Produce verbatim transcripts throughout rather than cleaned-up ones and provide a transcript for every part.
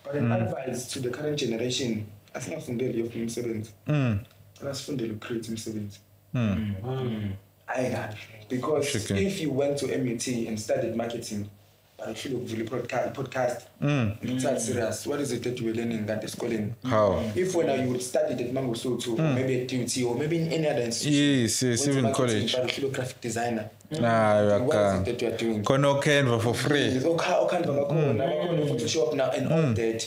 But an mm. advice to the current generation, I think I've funded your film seventh. Mm. I've funded to create some seventh. Mm. Mm. I got because okay. if you went to M U T and studied marketing, but if you look really podcast, podcast mm. it's not serious. What is it that you were learning at the schooling? How? If when you would study at Mangosuthu, mm. or maybe at T U T, or maybe in any other institution, yes, yes, even college, but if you look graphic designer, nah, mm. what is it that you are doing? Kono Canva for free. Yes, okay, Canva, mm. now Photoshop now and all that.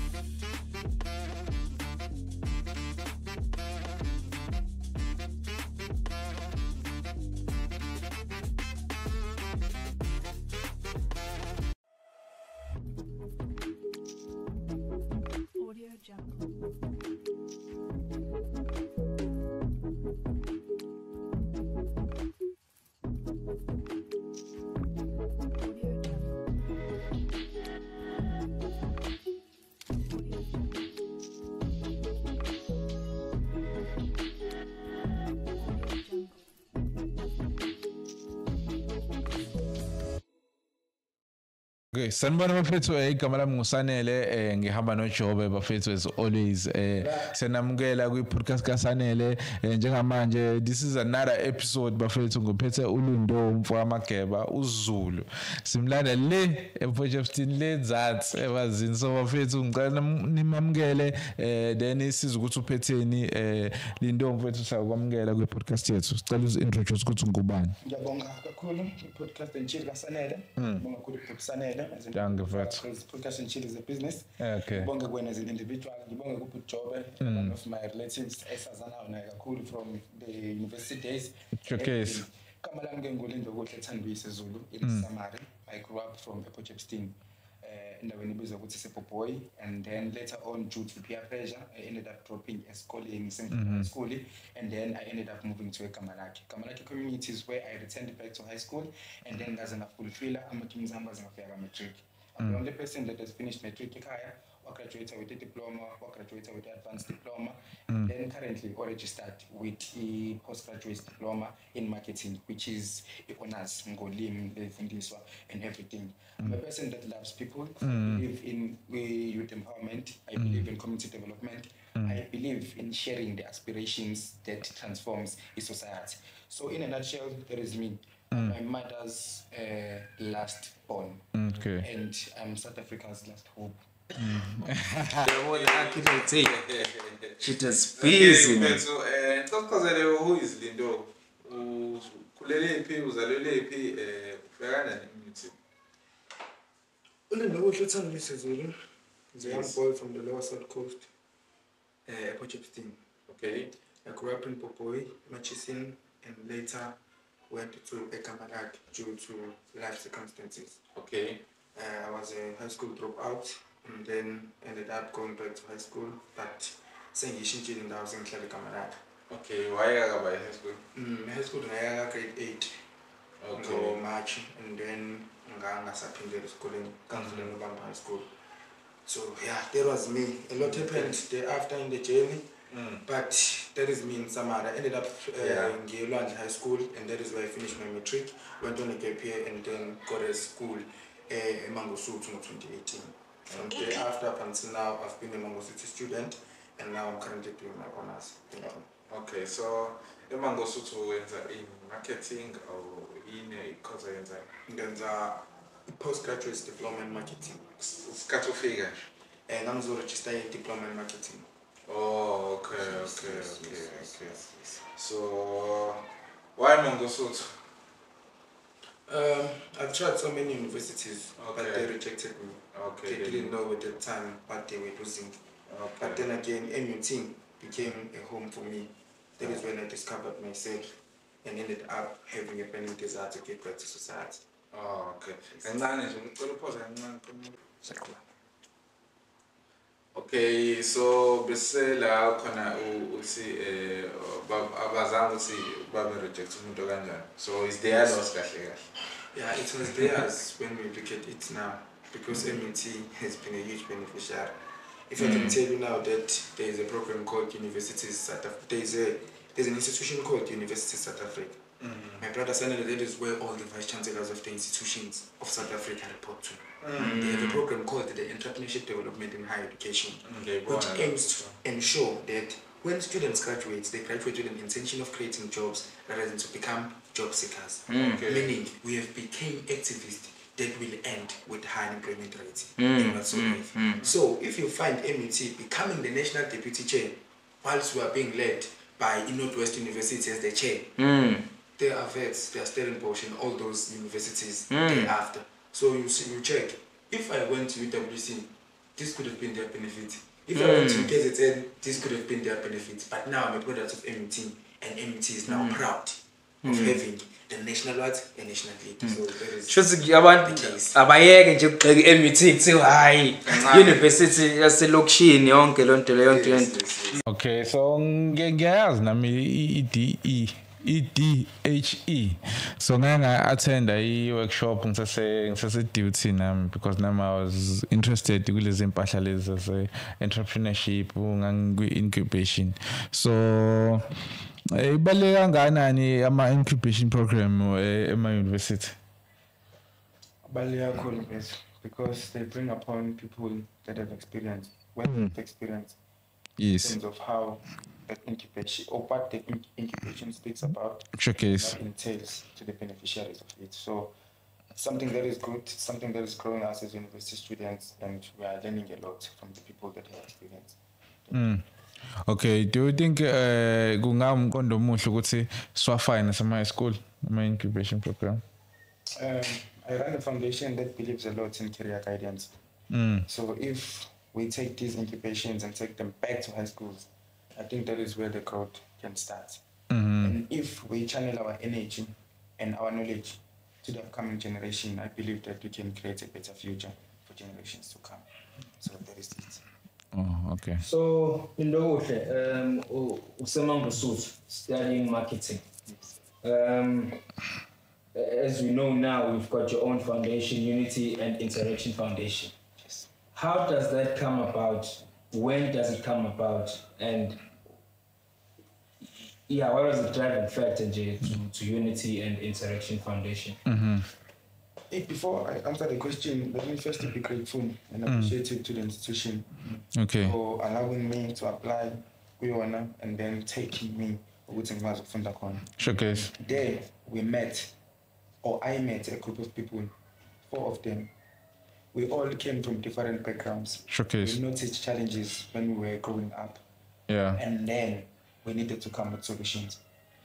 Okay, sanibona bafethu igama lami nguSanele eh ngihamba noJobe bafethu as always eh senamukela kwi podcast kaSanele njengamanje this is another episode bafethu ngophethe uLundo Mfowamageba uZulu simlanda le ePotchefstroom le Nzatsi ebazini so bafethu ngicela nimamukele eh then siza ukuthi uphetheni eh Lindo mfethu sakwamukela kwi podcast yethu sicela uzintroduce ukuthi ngubani. Ngiyabonga kakhulu i-podcast enchili kaSanele ngibonga kakhulu kuSanele Danke vet. Podcast and chill is a business. Okay. Ngibonge kuwena as an individual, ngibonge kuphi Jobe, one of my relatives esazana naye kakhulu from the university days. Showcase. Kama lami ke nguLindo Kuhle Thanduyise Zulu in Samari. I grew up from Potchefstroom. Uh, endaweni ebizwa ukuthi Sepoboy, and then later on due to peer pressure I ended up dropping a school in mm-hmm. school, and then I ended up moving to Kamalaki. Kamalaki communities where I returned back to high school, and then as a fulfiller I'm a matric. I'm the only person that has finished matric ekhaya or graduated with a diploma or graduated with an advanced diploma, mm. and then currently or registered with a postgraduate diploma in marketing, which is honors ngolimi lefundiswa and everything. Mm. I'm a person that loves people. Mm. I believe in youth empowerment. I mm. believe in community development. Mm. I believe in sharing the aspirations that transforms a society. So in a nutshell, there is me. Mm. My mother's uh, last born, okay. and I'm South Africa's last hope. She just busy. So, uh, who is Lindo? Kulelephi uzalelephi eh ufakana nemuthi. Ulindo Kuhle Thanduyise Zulu. He's a young boy from the lower south coast, uh, Potchefstroom. Okay. I grew up in Popoy, Murchison, and later went to Kamalaki due to life circumstances. Okay. Uh, I was a high school dropout and then ended up going back to high school, but sengishintshile indawo sengihlala eKamalaki. Okay, why you go by high school? Mm, high school ngaya grade eight. Okay. Go March, and then ngangasaphindela esikoleni kanzuleni ubamba high school. So yeah, that was me. A lot happened thereafter in the journey. Mm. But that is me in Samara. I ended up uh, yeah. in Gilwand High School, and that is where I finished my matric. Went on a gap year and then got a school uh, in Mangosuthu in twenty eighteen. From okay. there after up until now, I've been a Mangosuthu student, and now I'm currently doing my honors. Okay, so in Mangosuthu in marketing or in a course in there's a postgraduate diploma in marketing. Scato figure. And I'm also registered a diploma in marketing. Oh, okay, okay, yes, okay, yes, okay. Yes, yes. So, why Mangosuthu? Um, I've tried so many universities, okay. but they rejected me. Okay. They didn't know at the time what they were losing. Okay. But then again, M U T became a home for me. That is when I discovered myself and ended up having a burning desire to get back to society. Oh, okay. And then, okay, so bese la khona uthi eh abazange uthi babe reject umuntu kanjani. So is there loss kahle kahle? Yeah, it was theirs when we look at it now, because M U T has been a huge beneficiary. If mm. I can tell you now that there is a program called Universities South Africa, there is a there's an institution called University South Africa. My brother Sanele, that is where all the vice chancellors of the institutions of South Africa report to. Mm. They have a program called the Entrepreneurship Development in Higher Education, okay, which well, aims to ensure that when students graduate, they graduate with an intention of creating jobs rather than to become job seekers. Mm. Okay. Meaning, we have become activists that will end with high employment rates. Mm. Mm. Mm. So, if you find M U T becoming the national deputy chair, whilst we are being led by Northwest University as the chair, mm. they are vets, they are Stellenbosch and all those universities mm. thereafter. So you see, you check. If I went to U W C, this could have been their benefit. If mm. I went to K Z N, this could have been their benefit. But now I'm a product of M U T, and M U T is now mm. proud of mm. having the national what? A national league. Mm. So that is the case. Abayeke nje ukubheka M U T kuthiwa hayi university yaselokishini yonke lonto leyo nto lento. Okay, so ngiyazi nami i D E I D H E, so nganga attend a workshop ngisase ngisase duty nami because nami I was interested kulezi impahla lezi ze entrepreneurship ngangi incubation. So ibaleka kangakanani ama incubation program ema university? Baleka kakhulu bese because they bring upon people that have experience, well experience. Yes. In terms of how that incubation or what the incubation speaks about, showcase what entails to the beneficiaries of it. So something that is good, something that is growing us as university students, and we are learning a lot from the people that have experience. Mm. Okay, do you think kungawumqondo omuhle ukuthi siwafine sama high school ama incubation program? Um, I run a foundation that believes a lot in career guidance. Mm. So if we take these incubations and take them back to high schools, I think that is where the growth can start. Mm-hmm. And if we channel our energy and our knowledge to the upcoming generation, I believe that we can create a better future for generations to come. So that is it. Oh, okay. So, in the um, Usemang Busut, studying marketing. Yes. Um, as we know now, we've got your own foundation, Unity and Interaction Foundation. Yes. How does that come about? When does it come about? And yeah, what was the driving factor to, to Unity and Interaction Foundation? Mm-hmm. Hey, before I answer the question, let me first be grateful and appreciative mm. to the institution okay. for allowing me to apply and then taking me to showcase. There we met, or I met a group of people, four of them. We all came from different backgrounds. Showcase. We noticed challenges when we were growing up. Yeah. And then we needed to come with solutions.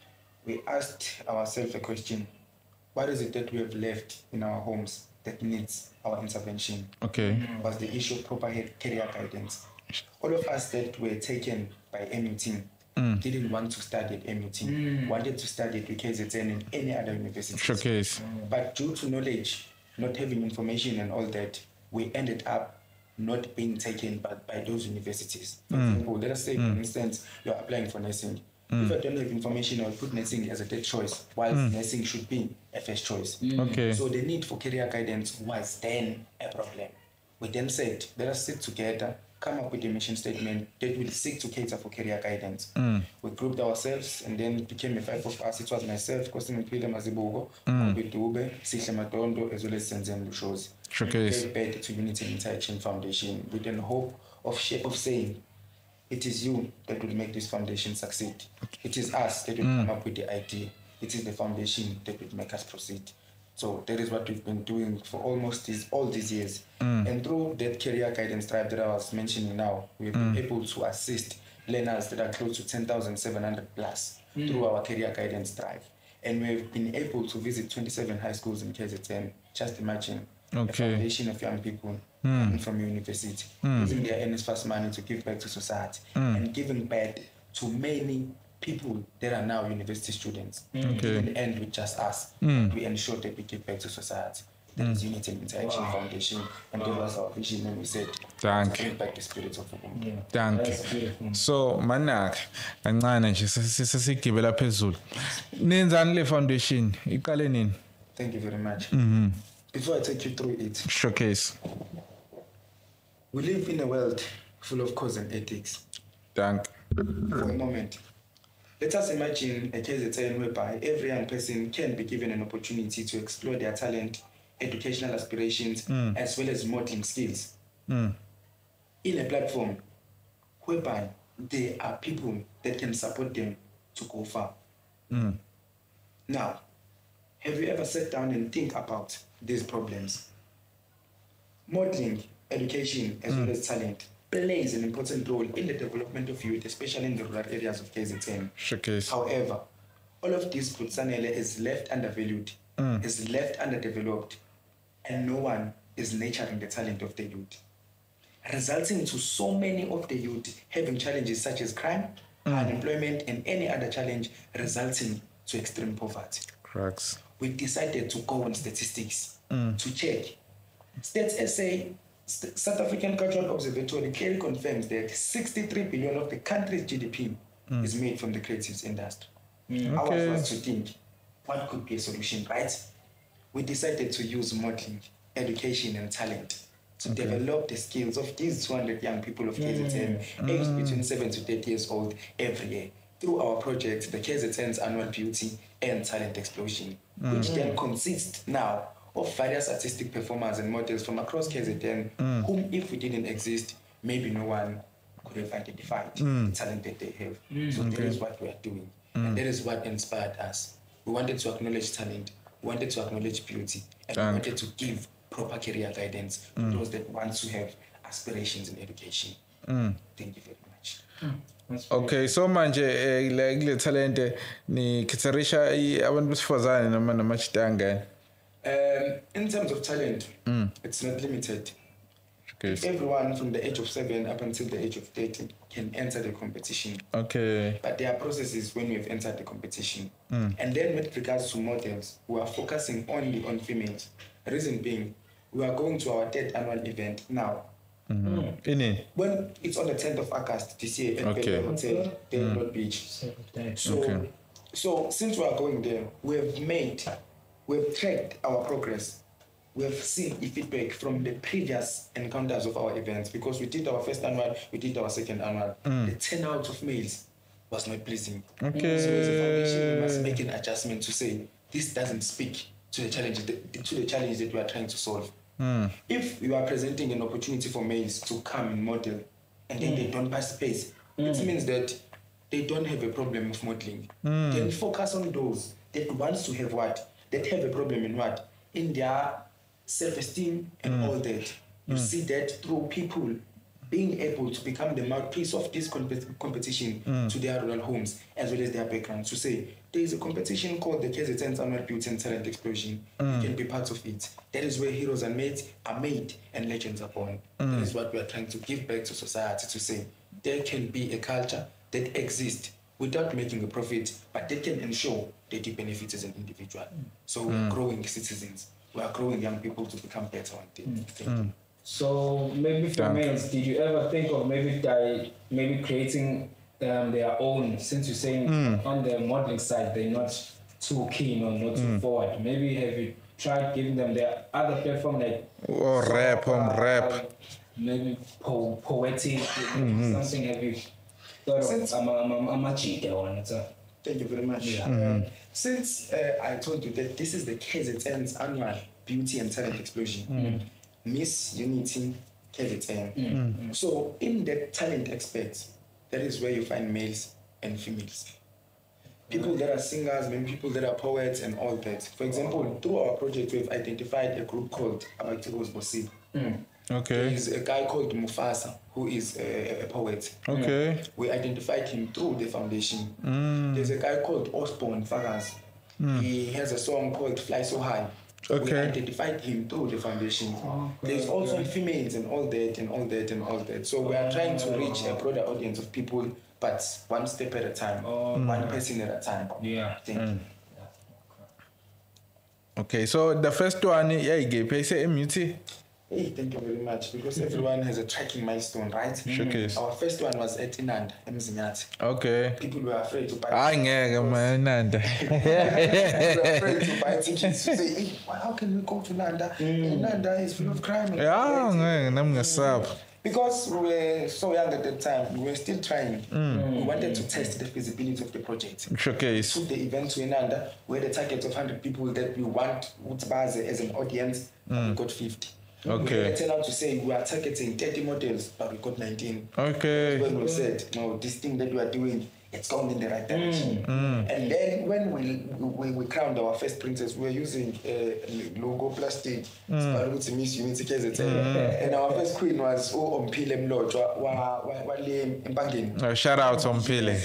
We asked ourselves a question: what is it that we have left in our homes that needs our intervention? Okay. Was the issue of proper career guidance? All of us that were taken by M U T mm. didn't want to study at M U T, mm. wanted to study at K Z N and any other university. Showcase. But due to knowledge, not having information and all that, we ended up not being taken by, by those universities. For mm. example, let us say, mm. for instance, you're applying for nursing. Mm. If I don't have information, I'll put nursing as a third choice, while mm. nursing should be a first choice. Mm. Okay. So the need for career guidance was then a problem. We then said, let us sit together, come up with a mission statement that will seek to cater for career guidance. Mm. We grouped ourselves and then it became a five of us. It was myself, Kostin Mpile Mazibugo, Obidube, Sihle Madondo, as well as Senzen Lushozi. Showcase. We paid to Unity Interaction Foundation with the hope of, of saying, it is you that will make this foundation succeed. It is us that will mm. come up with the idea. It is the foundation that will make us proceed. So that is what we've been doing for almost these, all these years. Mm. And through that career guidance drive that I was mentioning now, we've mm. been able to assist learners that are close to ten thousand seven hundred plus mm. through our career guidance drive. And we've been able to visit twenty-seven high schools in K Z N. Just imagine okay. a foundation of young people mm. coming from university, mm. using their earnings first money to give back to society mm. and giving back to many people that are now university students. Mm. Okay. In the end, with just us, mm. we ensure that we give back to society. That mm. is Unity and Interaction wow. Foundation, and wow. that was our vision when we said, thank to bring back the spirit of Ubuntu. Yeah. Thank you. So, manak, kancane nje sesigibela phezulu. Nenzani le foundation? Iqale nini? Thank you very much. Mm-hmm. Before I take you through it, showcase. We live in a world full of cause and ethics. Thank you. For a moment, Let us imagine a K Z N whereby every young person can be given an opportunity to explore their talent, educational aspirations, Mm. as well as modeling skills Mm. in a platform whereby there are people that can support them to go far. Mm. Now, have you ever sat down and think about these problems? Modeling, education, as well as talent plays an important role in the development of youth, especially in the rural areas of K Z N. Showcase. However, all of this put Sanele is left undervalued, Mm. is left underdeveloped, and no one is nurturing the talent of the youth, resulting to so many of the youth having challenges such as crime, unemployment, and any other challenge, resulting to extreme poverty. Cracks. We decided to go on statistics Mm. to check. Stats S A, St- South African Cultural Observatory clearly confirms that sixty-three billion of the country's G D P is made from the creatives industry. Ours Okay. was to think, what could be a solution, right? We decided to use modeling, education, and talent to develop the skills of these two hundred young people of K Z N, aged between seven to thirty years old, every year, through our project, the K Z N's Annual Beauty and Talent Explosion, which then consists now of various artistic performers and models from across K Z N, whom, if we didn't exist, maybe no one could have identified the talent that they have. So that is what we are doing. And that is what inspired us. We wanted to acknowledge talent, we wanted to acknowledge beauty, and we Thank. wanted to give proper career guidance to those that want to have aspirations in education. Thank you very much. That's very- Okay, so manje eh, le kule talent ni kitsarisha abantu besifazane noma namachitanga. Um, in terms of talent, it's not limited. Showcase. Everyone from the age of seven up until the age of thirty can enter the competition. Okay. But there are processes when we've entered the competition. Mm. And then with regards to models, we are focusing only on females. Reason being, we are going to our third annual event now. Ini. When it's on the tenth of August this year at Okay. Bellevue Hotel, Dale Road Beach. So, Okay. so since we are going there, we have made, we have tracked our progress. We have seen the feedback from the previous encounters of our events because we did our first annual, we did our second annual. The turnout of males was not pleasing. Okay. So as a foundation, we must make an adjustment to say this doesn't speak to the challenge, to the challenge that we are trying to solve. If you are presenting an opportunity for males to come and model and then they don't participate, it means that they don't have a problem with modeling. Then focus on those that wants to have what? That have a problem in what? In their self-esteem and all that. You see that through people being able to become the mouthpiece of this compet- competition to their rural homes as well as their backgrounds. To say, there is a competition called the K Z N's Annual Beauty and Talent Explosion. You can be part of it. That is where heroes are made, are made and legends are born. That is what we are trying to give back to society to say, there can be a culture that exists without making a profit, but that can ensure that you benefit as an individual. So we are growing citizens. We are growing young people to become better one day. Thank you. So maybe for Thank males, did you ever think of maybe di- maybe creating um, their own? Since you're saying on the modeling side they're not too keen or not too forward. Maybe have you tried giving them their other platform like Or rap, um, uh, rap. maybe po- poetic something? Have you thought of? Since- I'm a, I'm a, I'm a cheater one. It's a, Thank you very much. Yeah. Um, since uh, I told you that this is the K Z N's Annual Beauty and Talent Explosion, Miss Unity K Z N. So in the talent experts, that is where you find males and females. People that are singers, maybe people that are poets and all that. For example, through our project, we've identified a group called Abakiros Bosib. Okay. There's a guy called Mufasa who is a, a poet. Okay. We identified him through the foundation. There's a guy called Osborne Fagas. He has a song called Fly So High. We Okay. identified him through the foundation. There's also females and all that and all that and all that. So we are trying to reach a broader audience of people, but one step at a time, one person at a time. yeah. Thank you. Okay. So the first one, yeah, you gave pay say muti. Hey, thank you very much. Because everyone has a tracking milestone, right? Showcase. Our first one was at Inanda, Mzinyati. Okay. People were afraid to buy. Hayi ngeke man Nanda. They were afraid to buy tickets to say, hey, how can we go to Nanda? Nanda is full of crime. and all Yeah, that." ngeke nami ngesaba. Because we were so young at that time, we were still trying. Mm. We wanted to test the feasibility of the project. Showcase. Took the event to Inanda, we had a target of one hundred people that we want Utbaze as an audience, and we got fifty. Okay. We turned out to say we are targeting thirty models, but we got nineteen. Okay. When we said, no, this thing that we are doing, it's going in the right direction. Mm. And then when we, we we crowned our first princess, we were using uh, logo plastic, mm. Miss Unity K Z N. Mm. And our first queen was O Ompile Mlotshwa wa wa le Mpangeni. Uh, shout out to Ompile.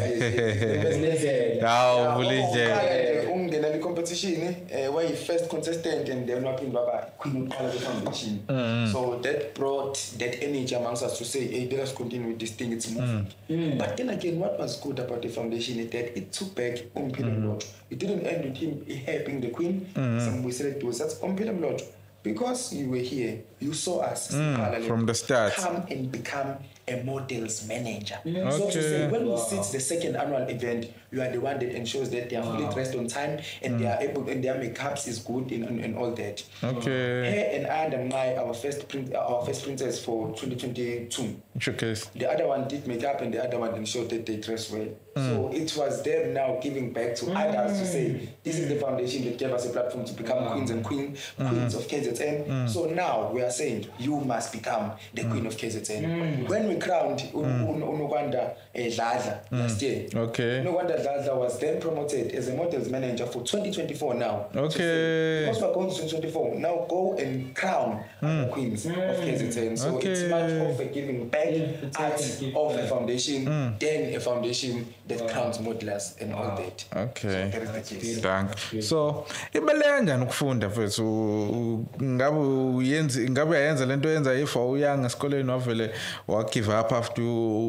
How bulije. Ungena the competition, uh, where he first contestant and then wapin baba queen of the foundation. Mm. So that brought that energy amongst us to say, hey, let us continue with this thing, it's moving. Mm. But then again, what was good about the foundation is that it took back Ompile Mlotshwa. It didn't end with him helping the queen. Mm. Some we said it was that's Ompile Mlotshwa. Because you were here, you saw us mm, from the start. Come and become a models manager. Mm. So okay. to say, when wow. we sit the second annual event, you are the one that ensures that they are fully wow. dressed on time and mm. they are able and their makeups is good and, and, and all that. Okay. Her and I and my our first print our first princess for twenty twenty-two. Showcase. The other one did makeup and the other one ensured that they dress well. Mm. So it was them now giving back to mm. others to say this is the foundation that gave us a platform to become mm. queens and queen mm. queens of K Z N. Mm. So now we are saying you must become the mm. queen of K Z N. Mm. When we crowned Unokwanda Dladla last year, okay. Unokwanda Dladla was then promoted as a models manager for twenty twenty-four now. Okay. Because we're going to twenty twenty-four, now go and crown mm. the queens mm. of K Z N. So okay. it's much of a giving back yeah, art of a foundation mm. than a foundation that wow. crowns modelers and wow. all that. Okay. So that is the case. Thank. So ibaleka kanjani ukufunda mfethu ngabe uyenza ngabe ayenza lento yenza if awuyanga esikoleni wavele wa give up after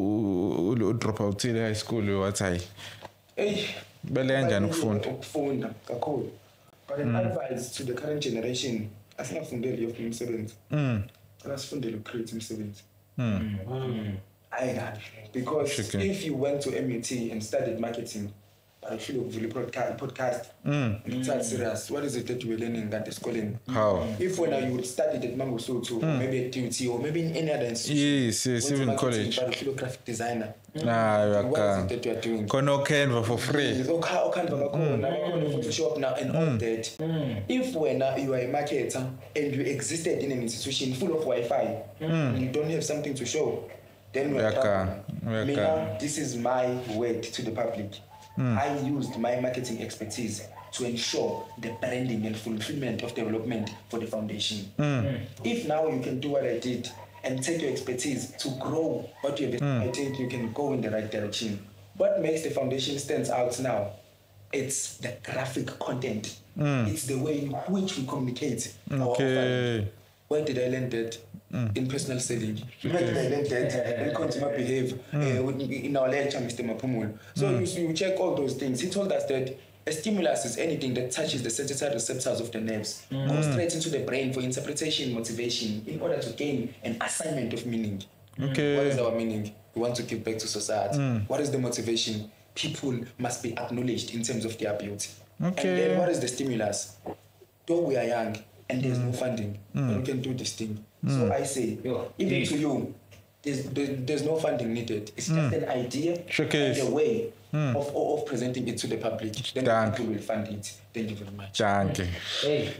u drop out ile high school wathi hayi hey ibaleka kanjani ukufunda ukufunda kakhulu but an advice to the current generation asingafundeli yof umsebenzi mm asifundele ucreate umsebenzi mm I got because Chicken. If you went to M U T and studied marketing, but if you look really podcast, podcast mm. and it's serious, what is it that you were learning at the schooling? How? If when you would study at Mango Soul too, mm. maybe at T U T or maybe in any other institution, yes, yes, even college, but if you look graphic designer, nah, you what is it that you are doing? Kono Canva for free. Okay, Canva, Photoshop now and all that. Mm. If when uh, you are a marketer and you existed in an institution full of Wi-Fi, mm. and you don't have something to show. Then we are Mina, this is my word to the public. Mm. I used my marketing expertise to ensure the branding and fulfillment of development for the foundation. Mm. Mm. If now you can do what I did and take your expertise to grow what you have, mm. I think you can go in the right direction. What makes the foundation stand out now? It's the graphic content. Mm. It's the way in which we communicate. Okay. Where did I learn that? Mm. In personal selling. Where did I learn that? In consumer behavior. Mm. Uh, in our lecture, Mister Mapumul. So mm. you, you check all those things. He told us that a stimulus is anything that touches the sensory receptors of the nerves, mm. goes straight into the brain for interpretation, motivation, in order to gain an assignment of meaning. Okay. What is our meaning? We want to give back to society. Mm. What is the motivation? People must be acknowledged in terms of their beauty. Okay. And then what is the stimulus? Though we are young, and there's mm. no funding, mm. we can do this thing. Mm. So I say, Yo, even to you, there's, there, there's no funding needed. It's mm. just an idea Showcase. and a way mm. of, of presenting it to the public. Then Dank. people will fund it. Thank you very much. Thank you. Hey.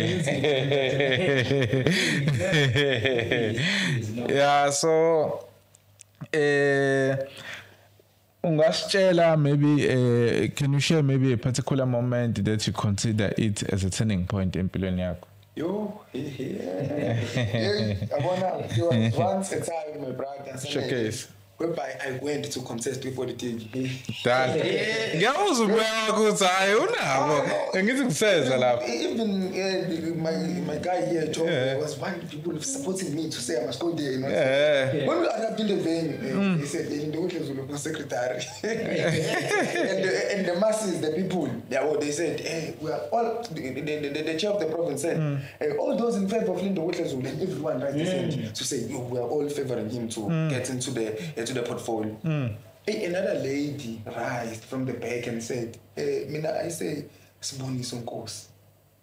Yeah, yeah so uh, ungasitshela maybe uh, can you share maybe a particular moment that you consider it as a turning point empilweni yakho? Yo, yeah. yeah. I wanna there was once a time my brother Showcase. Whereby I went to contest with politics. Dad. Ngiyawuza ubeka ukuthi hayi unabo. Ngithi kuseza lapha. Even uh, my my guy here Joe yeah. was one people supporting me to say I must go there, you know. Yeah. So, when we arrived in the venue, uh, mm. they said in the Zulu secretary. and, the, and the masses, the people, they, they said, hey, we are all the, the, the, the chair of the province said, mm. hey, all those in favor of Lindo Zulu and everyone right mm. to say, yo, we are all favoring him to mm. get into the uh, to the portfolio. Mm. Hey, another lady rised from the back and said, hey, Mina, I say, Siboni Sonkos.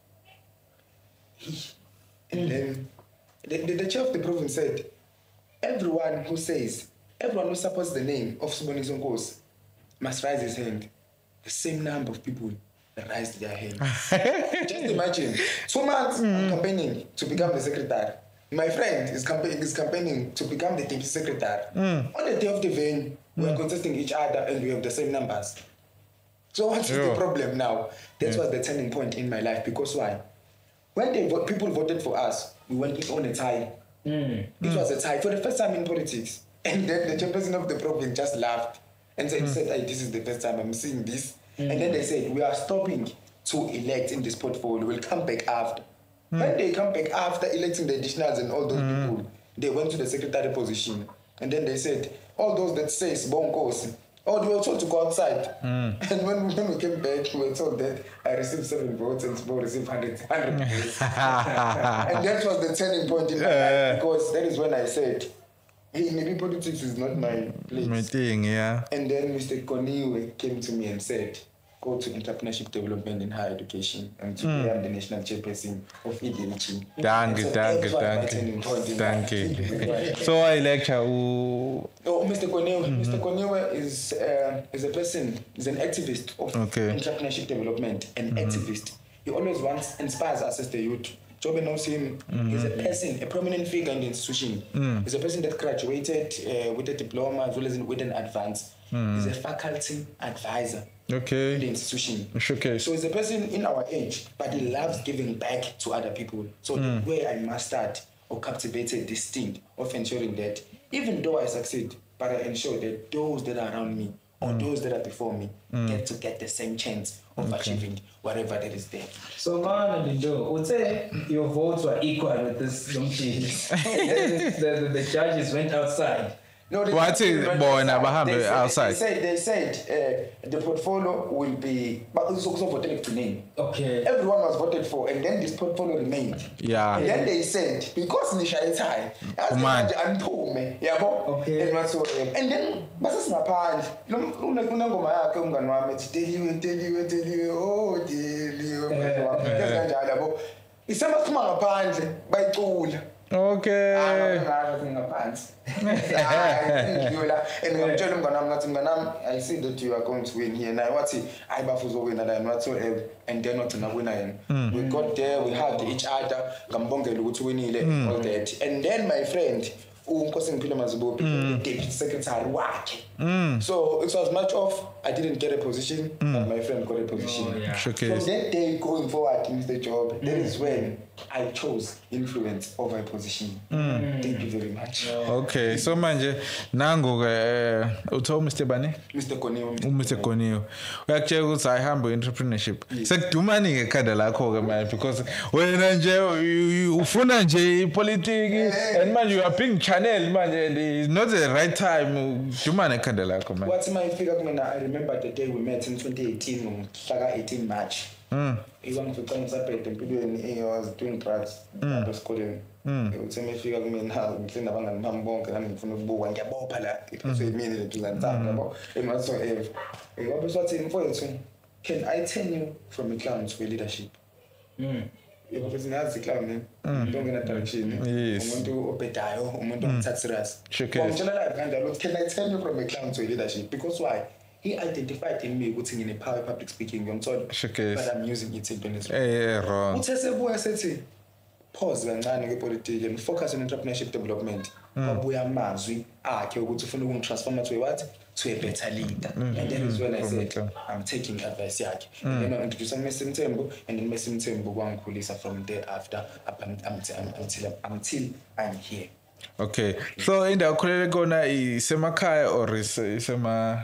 And mm. then the, the, the chair of the province said, everyone who says, everyone who supports the name of Siboniso Nkosi must raise his hand. The same number of people that raised their hand. Just imagine, two months mm. I'm campaigning to become the secretary. My friend is, campa- is campaigning to become the deputy secretary. Mm. On the day of the vein, we mm. are contesting each other and we have the same numbers. So what is yeah. the problem now? That yeah. was the turning point in my life. Because why? When they vo- people voted for us, we went on a tie. Mm. It mm. was a tie for the first time in politics. And then the chairperson of the province just laughed and said, mm. said hey, this is the first time I'm seeing this. Mm. And then they said, we are stopping to elect in this portfolio. We'll come back after. Mm. When they come back after electing the additionals and all those mm. people, they went to the secretary position. And then they said, all those that say Sibongo Nkosi, oh, we were told to go outside. Mm. And when, when we came back, we were told that I received seven votes and Sibongo received one hundred, one hundred votes. And that was the turning point in my uh, life, because that is when I said, hey, maybe politics is not my place. My thing, yeah. And then Mister Koniwe came to me and said, go to entrepreneurship development in higher education. And today mm. I'm the national chairperson of I D L G. Thank you, so thank you, thank you. Thank you. So I lecture. Who... Oh, Mister Koniwe. Mm-hmm. Mister Koniwe is uh, is a person, is an activist of okay. entrepreneurship development, an mm-hmm. activist. He always wants, inspires us as the youth. Jobe knows him. Mm-hmm. He's a person, a prominent figure in the institution. Mm. He's a person that graduated uh, with a diploma as well as with an advance. Mm. He's a faculty advisor okay. in the institution. Okay. So he's a person in our age, but he loves giving back to other people. So mm. the way I mastered or captivated this thing of ensuring that even though I succeed, but I ensure that those that are around me or mm. those that are before me mm. get to get the same chance of okay. achieving whatever that is there. So, man, and Joe, would say your votes were equal with this donkey. the, the, the judges went outside. No, they, well, say, boy, outside. They, outside. They said, they said uh, the portfolio will be, but it's also voted to name. Okay. Everyone was voted for, and then this portfolio remained. Yeah. And then they said, because Nisha is high, as the judge and poor me, yeah, okay. And so, and then, but that's my parent. No, no, no, no, no, my account and my tell you, tell you, tell you, oh, tell you. It's a much more parent by tool. Okay. I see that you are going to win here. Now, what's it? I baffle win and I'm not so and they're not to win. We got there, we had each other, Gambonga, win all that. And then my friend, Unkosi Mpilo Mazibo, the deputy secretary, work. So it was much of I didn't get a position, mm. but my friend got a position. Oh, yeah. From that day going forward in the job, mm. that is when I chose influence over a position. Mm. Thank you very much. Okay, so manje nango eh utho Mister Bani? Mister Koniwe. Mister Koniwe. Uyakutshela ukuthi ayihambe entrepreneurship. Sekudumani ngekhanda lakho ke manje because wena nje ufuna nje ipolitiki and manje you are being channel manje it's not the right time dumane ekhanda lakho manje. What's my figure kumina? I remember the day we met in twenty eighteen on eighteen March. Mm. Even if I was doing drugs at the school. It would say me figure kumina ngicela abangani bami bonke nami ngifuna ukubuka ngiyabopha la iphethwe yimini leplantana yabo. Emaso eh ngoba sothi mfowethu, can I turn you from a clown to a leadership? Mm. Yebo futhi ngazi clown umuntu ongena direction umuntu obhedayo umuntu omthatha serious. Ngitshela la kanjalo ukuthi can I turn you from a clown to a leadership? Because why? He identified in me ukuthi ngine power public speaking ngiyomthola but I'm using it in business. Eh wrong. Uthe sebuya sethi pause kancane ngepolitiki and focus on entrepreneurship development. Wabuya amazwi akhe ukuthi ufuna ukungitransform to a what? To a better leader. Mm. And then is when I said I'm taking advice yakhe. Mm. And then I introduced Messi Mthembu and then Messi Mthembu kwangikhulisa from there after up until until until I'm here. Okay, so indawo khulele kona isemakhaya or isema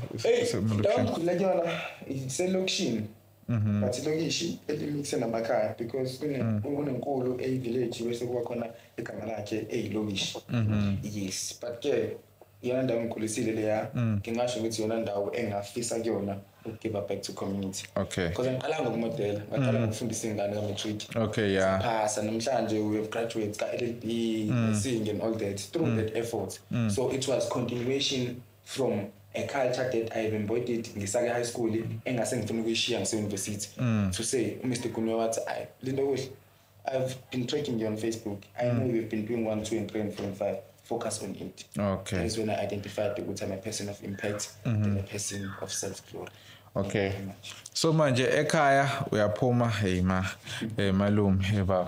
isema iselokishini but ilokishi elimixe namakhaya because kunenkulu e village bese kuba khona igama lakhe eyilokishi. Yes, but ke yona ndawo ngikhulisile leya ngingasho ukuthi yona ndawo engafisa kuyona give back to community. Okay. Because ngiqala ngokumodela, ngaqala ngokufundisa ingane ka-matric. Okay, yeah. Phasa namhlanje we have graduates ka-L L B, sing and all that through mm. that effort. Mm. So it was continuation from a culture that I embodied ngisake high school engase ngifuna ukuyishiya ngise university to say Mister Kuniwe wathi Lindo I've been tracking you on Facebook. I know you've been doing one, two, and three, and four, and five. focus on it. Okay. That is when I identified that I'm a person of impact and a person of self-glory. Okay. Thank you very much. So manje ekhaya uyaphuma hey ma eh malume hey baba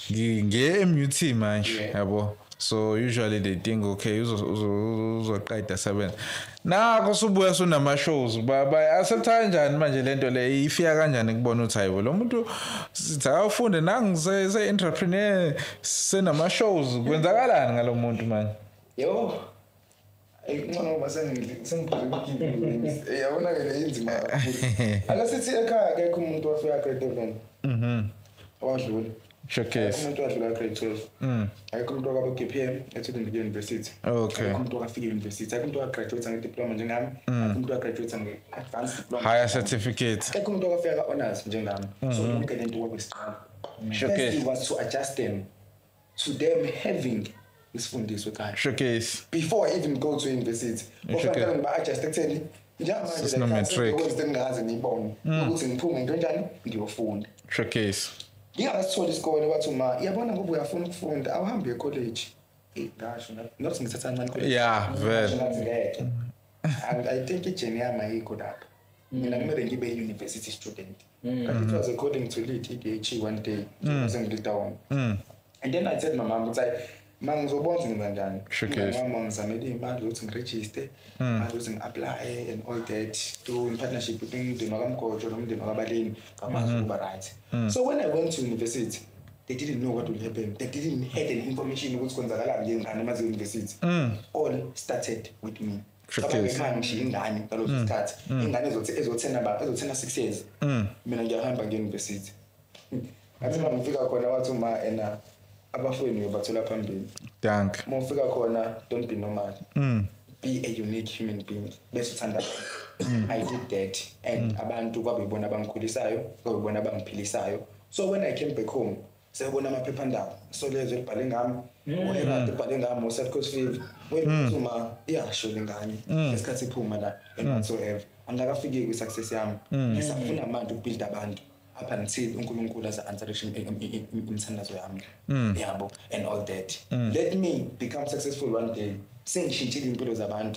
nge-M U T manje yabo. So usually they think okay uzoqeda seven. Nako subuya sunama shows baba accept kanjani manje lento le ifika kanjani kubona uthi hayibo lo muntu sithafunde nangize se entrepreneur senama shows kwenzakalani ngalo muntu manje? Yo ngcono basengidli sengiphuze eh yabona ke le inzima kakhulu akasithi ekhaya akekho umuntu ofika grade seven mhm awadlula showcase umuntu wadlula grade twelve mhm akekho umuntu okabe G P M eTuland University okay akekho umuntu okafika university akekho umuntu okagraduate nge-diploma njengami akekho umuntu okagraduate nge-advanced diploma higher certificate akekho umuntu okafika ka-honors njengami so yonke lento kwabesiqala showcase it was to adjust them to them having isifundiswe ekhaya showcase before I even go to university ofanele ngiba adjust ekutheni njengamanje la matric ukwenza ngingaze ngiyibone ukuthi ngiphume ngento njani ngiyofunda showcase ngingasithola isikole bathi uma yabona ngoba uyafuna ukufunda awuhambe e-college eh ngasho not ngithatha kancane college yeah very I think ijeni yami ayikho lapha mina kumele ngibe university student kanti it was according to lead E D H one day ngisengilitown and then I said my mom ukuthi mangizobonza ngenza njani mama ngizamela imali ukuthi ngiregister manje ukuthi ngiapply and all that to in partnership with umndeni wakamgojo nomndeni wakabaleni ngamazi ukuba right so when I went to university they didn't know what would happen they didn't have any information ukuthi kwenzakalani njengani emazi university all started with me Ngapha ngishiya ingane ngalowo sikhathi ingane ezothi ezothena ba ezothena six years mina ngiyahamba nge-university athi mangifika khona wathi uma ena abafweni bathola phambili dank mawufika khona don't be normal mm. Be a unique human being bese uthanda I did that and abantu kwabibona abangikhulisayo kwabibona abangiphilisayo so when I came back home sayibona amaphephandaba so lezo libhale ngami wena libhale ngami uSelfcoach Five wena iyasho lengane esikhathi iphuma la and whatsoever angakafiki kwi success yami ngisafuna manje ukubuild abantu up until uNkulunkulu as answeration imthandazo yami yabo and all that let me become successful one day sengishintshile impilo zabantu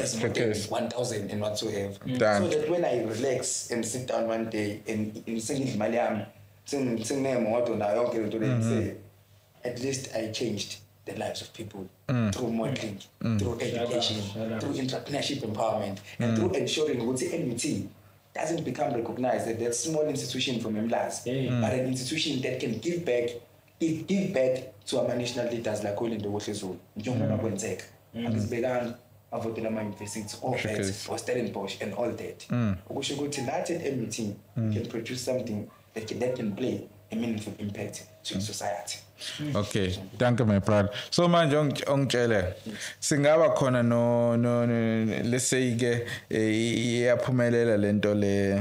as one thousand and whatsoever so that when I relax and sit down one day and sengidla imali yami senginemoto nayo yonke into le say at least I changed the lives of people mm. through modeling, mm. through education, mm. through entrepreneurship empowerment, mm. and through ensuring that M U T doesn't become recognized as that small institution from Mlas, mm. but an institution that can give back, give, give back to our national leaders like Colin de Wotlezulu, Njongo Kwenzeka, Akisbegan, Avotela University, all that, or Stellenbosch, and all that. Ukusho ukuthi nathi at M U T can produce something that can, that can play a meaningful impact to society. Okay, thank you my brother. So manje ongitshele singaba khona no no let's say ke iyaphumelela lento le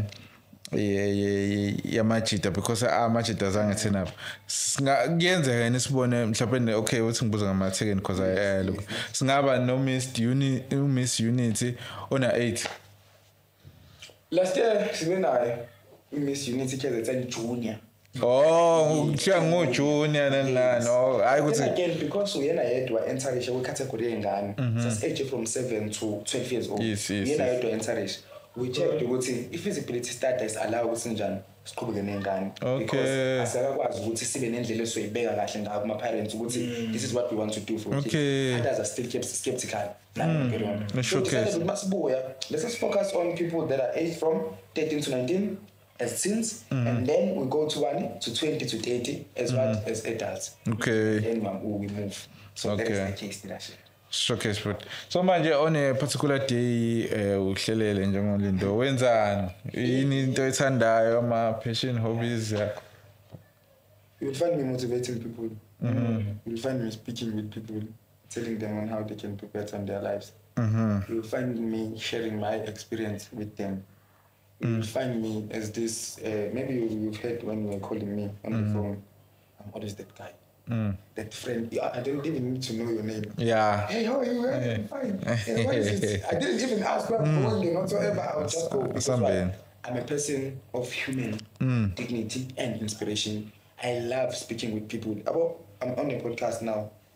yamajita because amajita zange thina singakuyenzeka nisibone mhlawumbe okay uthi ngibuza ngama second because I look singaba no Miss Uni Miss Unity ona eight last year sibe nayo Miss Unity khetha junior. Oh, kuthiwa ngojunior nani no hayi ukuthi again because uyena yedwa encourage we category engane sas age from seven to twelve years old yena yedwa encourage we checked ukuthi i-feasibility studies allow ukuthi njani siqhubeke nengane because asakwazi ukuthi sibe nendlela esoyibeka kahle ngabo kuma parents ukuthi this is what we want to do for kids others are still kept skeptical now get on so masibuya let's focus on people that are aged from thirteen to nineteen as teens, mm-hmm. and then we go to one to twenty to thirty as mm-hmm. what as adults. Okay. Then we move. So okay. That is the case that Showcase but so manje on a particular day uhlelele njengolindo wenzani yini into ethandayo ama passion hobbies yakho? You will find me motivating people. Mm-hmm. You will find me speaking with people, telling them on how they can do better in their lives. Mm-hmm. You will find me sharing my experience with them. You will find me as this, uh, maybe you've heard when you were calling me on mm. the phone, I'm always that guy. Mm. That friend, I don't even need to know your name. Yeah. Hey, how are you? Yeah. I'm fine. Hey, what is it? I didn't even ask where I'm going whatsoever. I would just go. Because I'm a person of human mm. dignity and inspiration. I love speaking with people. I'm on a podcast now.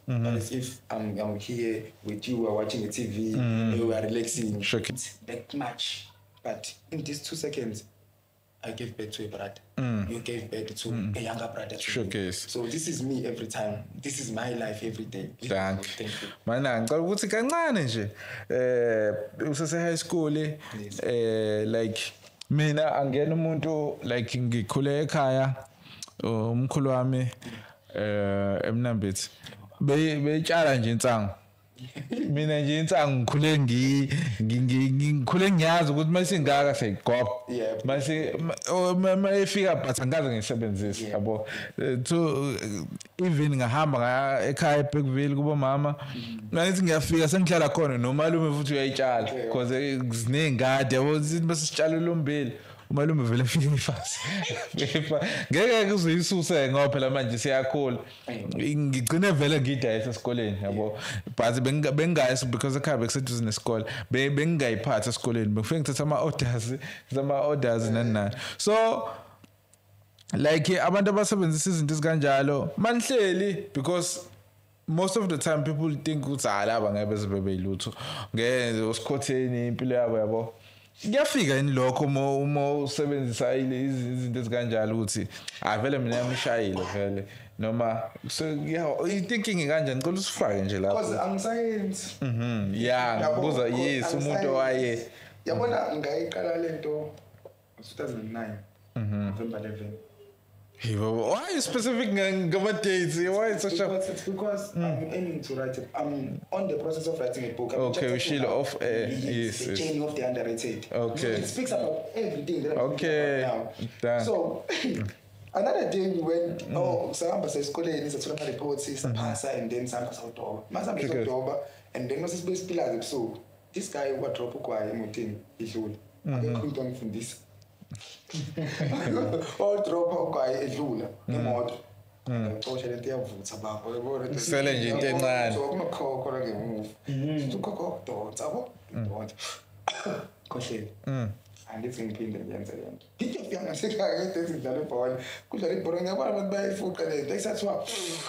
But as if I'm, I'm here with you, we're watching a T V, mm. we are relaxing. Shocking. It's that much. But in these two seconds, I gave birth to a brother. Mm. You gave birth to mm. a younger brother. To Showcase. Me. So this is me every time. This is my life every day. Thank Thank you. Mana ngicela ukuthi kancane nje eh usase high school eh like mina angena umuntu like ngikhule ekhaya umkhulu wami eh eMnambithi beyitshala nje insangu mina nje insangu ngikhule ngi ngikhule ngiyazi ukuthi masingaka seyigqoba mase mayefika but angaze ngisebenzise yabo so even ngahamba nga ekhaya eBergville kuba mama ngathi ngiyafika sengihlala khona nomalume futhi uyayitshala because zinengadi yabo basisitshala lombili umalume vele afike ifasi ngeke kuzuyisuse ngoba phela manje siyakhula ngigcine vele ngidayisa esikoleni yabo but bengayisi because ekhaya bekuseduze nesikole bengayiphatha esikoleni bengifike ngithatha ama orders zama orders nani nani so like abantu abasebenzisa izinto ezikanjalo manihleli because most of the time people think ukuthi alaba ngeke beze bebeyilutho ngeke usikhotheni impilo yabo yabo ngiyafika ini lokho uma uma usebenzisa izinto ezikanjalo ukuthi avele mina ngishayile vele noma so yeah I thinking kanjani ngicela usifake nje lapho because angisayenzi mhm yeah ngibuza yes umuntu owaye yabona ngayiqala lento two thousand nine November eleventh. Why specific ngama dates? Why it's such a because it's because mm. I'm aiming to write it. I'm on the process of writing a book. I'm okay, we should off uh, yes, yes, the yes. chain of the underrated. Okay. So it speaks about everything that I'm okay. about now. Damn. So another day we went mm. oh sahamba sesikoleni sathola ama reports siphasa and then sahamba sawudoba. Masihamba sawudoba and then masisibe sipilaze ebusuku. This guy wa drop ukwaye emotini idlula. Akekho umuntu angifundisa. All drop ukwaye edlula ngemoto. Ngicosha lento yavutha baba yabona sele nje into encane. So kunokhokho la ngemuva. Ukhokho donsa yabo. Donsa. Khohleli. Mm. Angithi ngiphinde ngiyenze lento. Ngike fika ngasekhaya ngide sidlala ibhola. Kudlala ibhola ngiyabona abantu bayifuqa lento. Ekuthiwa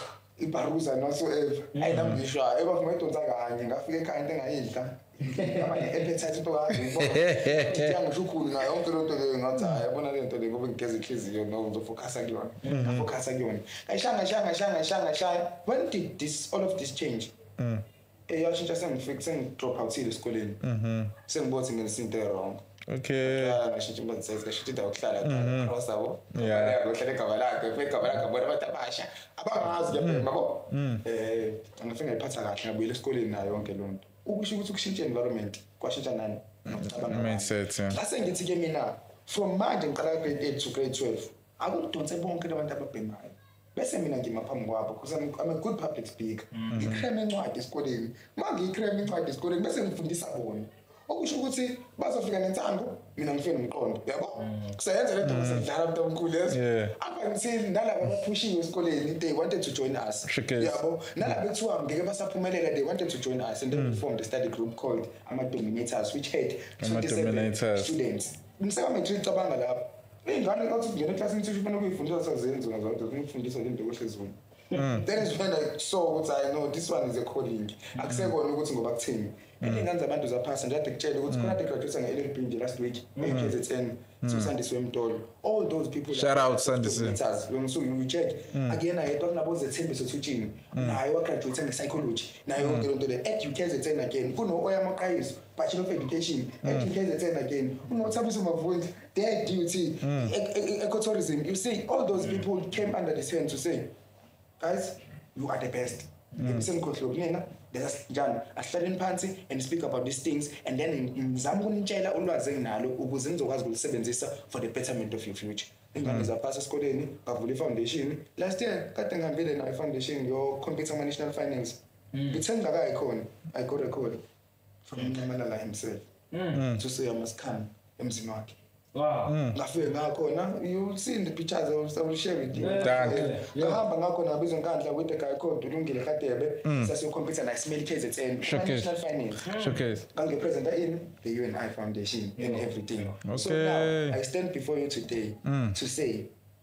ibaruza whatsoever. Ayinambishwa ebafuna idonsa kanye ngafika ekhaya into engayidla. Amanye appetite into kahle ngibona. Ngisho ukhulu ngayo yonke lento leyo ngathi hayi yabona lento le ngoba ngigeza inhliziyo noma uzofocusa kuyona. Ngafocusa kuyona. Ayishanga shanga shanga shanga shanga. When did this all of this change? Mm. Eh yashintsha sengifike sengidrop out esikoleni. Mhm. Sengibothi ngesinto wrong. Okay. Yeah, ngishintsha manje sesishintsha indawo yokuhlala khona. Cross abo. Yeah. Ngohlele igama lakhe, igama lakhe abona abantu abasha. Abangazi ke mabo. Eh, ngifike ngiphatha kahle ngabuyela esikoleni nayo yonke lonto. Ukusho ukuthi ukushintsha environment kwashintsha nani makes sense yeah lase ngithi ke mina from manje ngiqala grade eight to grade twelve akudonse bonke abantu ababhemayo bese mina ngimaphambi kwabo because I'm, I'm a good public speaker ngikreme incwadi esikoleni manje ngikreme incwadi esikoleni bese ngifundisa bona okusho ukuthi bazofika nentango mina ngifike nomqondo yabo kuseyenza lento ngisedlala abantu omkhulu lezo apha ngisizi nalabo abapushiwe esikoleni they wanted to join us yabo nalabo ethiwa ngeke basaphumelela they wanted to join us and then we formed a study group called ama dominators which had twenty-seven students ngiseka matric cabanga lapho ingane ukuthi ngene class into ifuna ukuyifundisa sazenza ngazo ukufundisa lento kohlezweni then is when I saw ukuthi I know this one is a calling akusekona ukuthi ngoba kuthini ingane zabantu zaphasa nje ade kutshela ukuthi khona ade graduate nge L L B nje last week e K Z N Sandiswe Mtolo all those people shout out Sandiswe when so you check again I talking about the Thembiso Thuthini naye wa graduate nge psychology naye yonke lento le at U K Z N again kuno oyamaqhayiso bachelor of education at U K Z N again uno Thabiso Mavunzi their duty ecotourism you see all those people came under the sun to say guys you are the best ngisemkhohlo kunina there's njani asihlaleni phansi and speak about these things and then ngizama ukunitshela ulwazi enginalo ukuze ngizokwazi ukusebenzisa for the betterment of your future ingane zaphasa esikoleni bavula ifoundation last year kade ngihambile na ifoundation yo computer national finance ngithenga ka ikhona I got a call from Nyamalala himself to say I must come emzini wakhe. Wow. Ngafike ngakhona you see the pictures I will share with you. Thank you. Ngahamba ngakhona ngabizwa enkandla with the guy called Dulungile Kadebe sase computer na smell K Z N national finance. Showcase. Kange presenter in the U N I Foundation and everything. Okay. So now I stand before you today to say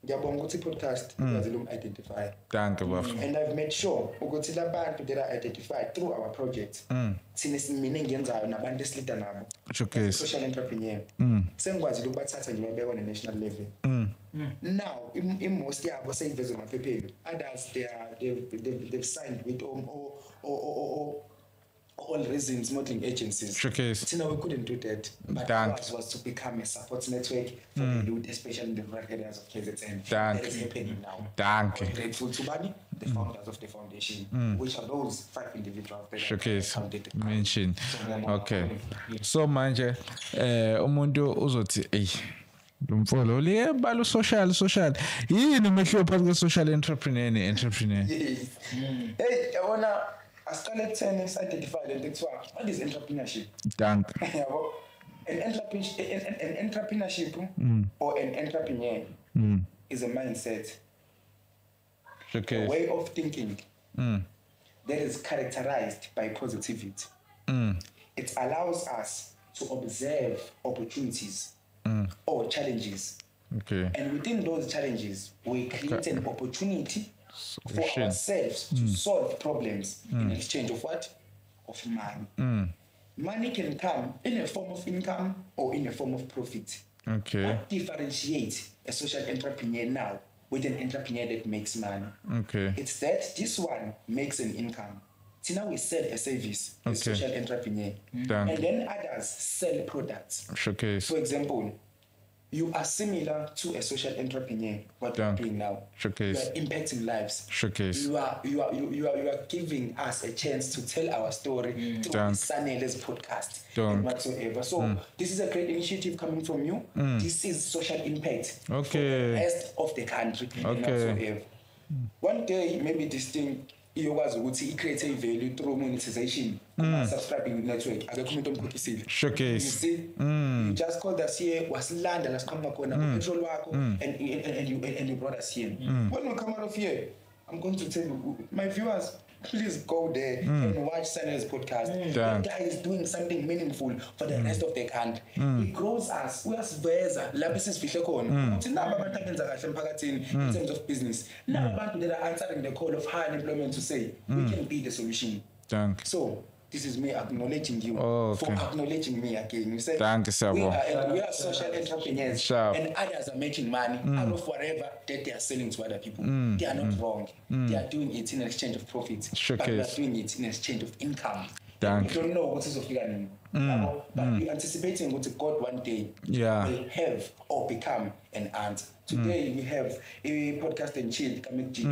ngiyabonga ukuthi i-podcast ikwazi ukum-identify. Danke bafo. And I've made sure ukuthi labantu that are identified through our project thina mina engiyenzayo nabantu esilida nabo Showcase. social entrepreneur sengikwazi ukubathatha ngibabeka on a national level. Now im- im- most yabo seyivezwe emaphepheni. Others they are they've, they've, they've signed with um, or, or, or, or, all reasons modeling agencies. Showcase. Tina, we couldn't do that. But Dank. ours was to become a support network for the youth, especially in the rural areas of K Z N. Dank. That is happening now. Danke. I'm grateful to Bani, the founders of the foundation, which are those five individuals that Showcase. are counted. Mention. So, um, Okay. So manje eh umuntu uzothi ey lumfolo liye balo social social yini umehluko phakathi kwe social entrepreneur ne entrepreneur? Yes. Hey, I wanna I started ten identify the things what is entrepreneurship? Danke. Yabo. An entrepreneurship, an, an, an entrepreneurship or an entrepreneur is a mindset, a Showcase. way of thinking that is characterized by positivity. It allows us to observe opportunities or challenges, Okay. and within those challenges, we create an opportunity for Solution. ourselves to solve problems in exchange of what? Of money. Money can come in a form of income or in a form of profit. Okay. What differentiates a social entrepreneur now with an entrepreneur that makes money? Okay. It's that this one makes an income. See, now we sell a service, a Okay. social entrepreneur. Danke. And then others sell products. Showcase. For example, you are similar to a social entrepreneur, what Danke. you're doing now. Showcase. You are impacting lives. Showcase. You are you are you, you are you are giving us a chance to tell our story through Danke. Sanele's podcast Danke. and whatsoever. So this is a great initiative coming from you. This is social impact for Okay. the rest of the country and Okay. whatsoever. One day maybe this thing iyokwazi ukuthi i-create a-value through monetization kuma-subscribing network akekho umuntu omkhokhisile. You Showcase. see, you just called us here, wasilanda la siqhamuka khona ku-petrol wakho, and, and, and, you, and you brought us here. When we come out of here, I'm going to tell you, my viewers, please go there and watch Sanel's podcast. That guy is doing something meaningful for the rest of the country. He grows us, uyasiveza lapho sisifihle khona ukuthi nabo abantu abenza kahle emphakathini in terms of business. Nabo abantu that are answering the call of high unemployment to say we can be the solution. Danke. So this is me acknowledging you Oh, for okay. acknowledging me again. You said Danke, we Sabo. are, we are social entrepreneurs, Sharp. and others are making money out of whatever that they are selling to other people. They are not wrong. They are doing it in exchange of profits, but we are Showcase. doing it in exchange of income. Danke. We don't know what is of mm. but we're anticipating what God one day Yeah. will have or become an aunt. Today we have a podcast and chill coming G.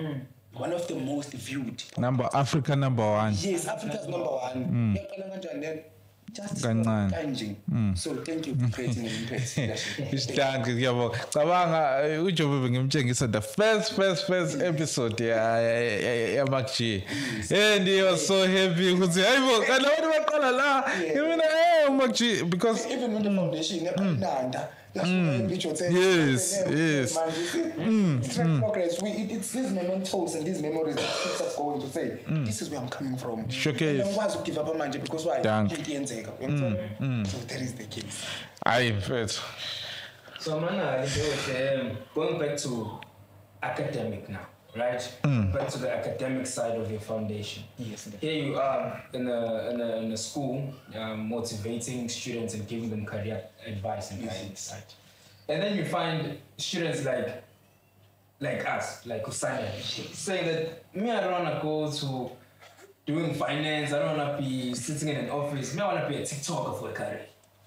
One of the most viewed. Number Africa number one. Yes, Africa's number one. Yaqala kanjani then? Just Kancane. kanje. So thank you for creating an impact. Danke ngiyabonga. Cabanga eh, uJobe ngimtshengisa the first first first episode ya ya Makji. And he was so happy ukuthi hayibo kana wena baqala la. Mina eh Makji because Even when the foundation yaqala that's why Bicho said Yes, yes. Man, you see, it's like progress. We, it, it's these mementos and these memories that keeps us going to say, this is where I'm coming from. Showcase. And ngikwazi give up manje because why? Danke. Into iyenzeka. uyangizwa? So that is the case. hayi mfethu. So, man, um, going back to academic now, right? Back to the academic side of your foundation. Yes. Here you are in a, in a, in a school um, motivating students and giving them career advice and guidance, right? And then you find students like like us, like Usanya, saying that me, I don't want to go to doing finance, I don't want to be sitting in an office, me, I want to be a TikToker for a career.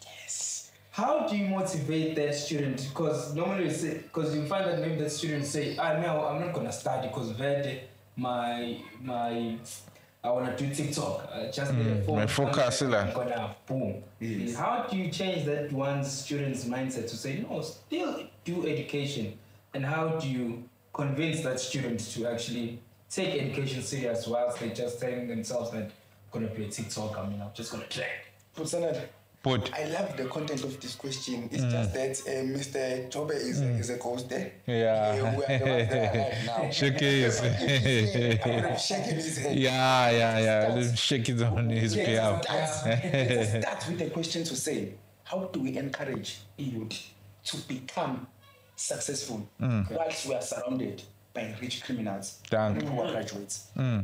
How do you motivate that student? Because normally you say, because you find that maybe the students say, ah, no, I'm not gonna study because Verde, my my, I wanna do TikTok. I just need a phone. my focus, I'm like. gonna boom. Yes. How do you change that one student's mindset to say no, still do education, and how do you convince that student to actually take education serious whilst they just telling themselves that I'm gonna be a TikTok, I mean, I'm just gonna try. Pusanad, But I love the content of this question. It's just that uh, Mister Jobe is, a, is a ghost there. Yeah. We are the ones that are alive now. Showcase. I'm shaking his head. yeah, yeah, yeah. Let him shake it on his Let's behalf. start, let's start with a question to say, how do we encourage youth to become successful whilst we are surrounded by rich criminals Damn. who are graduates. Mm.